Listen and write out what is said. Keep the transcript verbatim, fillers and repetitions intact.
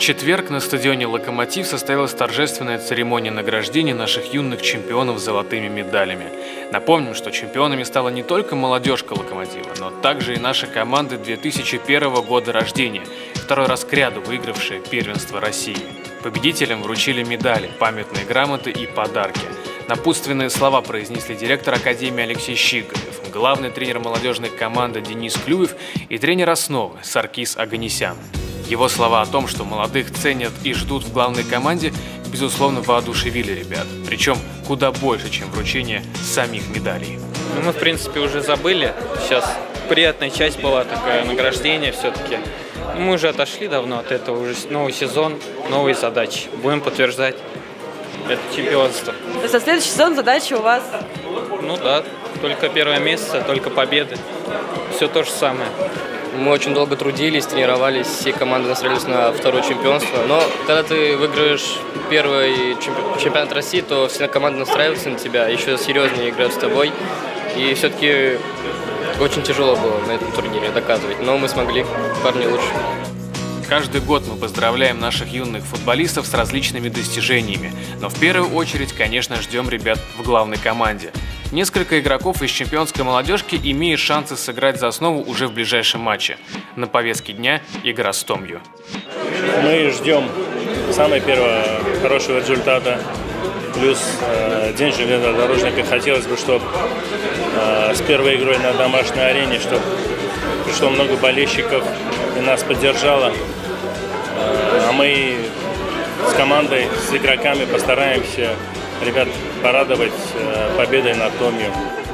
четверг на стадионе «Локомотив» состоялась торжественная церемония награждения наших юных чемпионов золотыми медалями. Напомним, что чемпионами стала не только молодежка «Локомотива», но также и наша команда две тысячи первого года рождения, второй раз кряду выигравшая первенство России. Победителям вручили медали, памятные грамоты и подарки. Напутственные слова произнесли директор Академии Алексей Щигалев, главный тренер молодежной команды Денис Клюев и тренер основы Саркис Оганесян. Его слова о том, что молодых ценят и ждут в главной команде, безусловно, воодушевили ребят. Причем куда больше, чем вручение самих медалей. Ну, мы, в принципе, уже забыли. Сейчас приятная часть была такая, награждение все-таки. Мы уже отошли давно от этого, уже новый сезон, новые задачи. Будем подтверждать это чемпионство. То есть на следующий сезон задача у вас? Ну да, только первое место, только победы. Все то же самое. Мы очень долго трудились, тренировались, все команды настроились на второе чемпионство. Но когда ты выиграешь первый чемпионат России, то все команды настраиваются на тебя, еще серьезнее играют с тобой. И все-таки очень тяжело было на этом турнире доказывать, но мы смогли, парни лучше. Каждый год мы поздравляем наших юных футболистов с различными достижениями, но в первую очередь, конечно, ждем ребят в главной команде. Несколько игроков из чемпионской молодежки имеют шансы сыграть за основу уже в ближайшем матче. На повестке дня игра с Томью. Мы ждем самое первое хорошего результата, плюс э, день железнодорожника. Хотелось бы, чтобы э, с первой игрой на домашней арене, чтобы пришло много болельщиков и нас поддержало. Э, а мы с командой, с игроками постараемся ребят порадовать э, победой над Томью.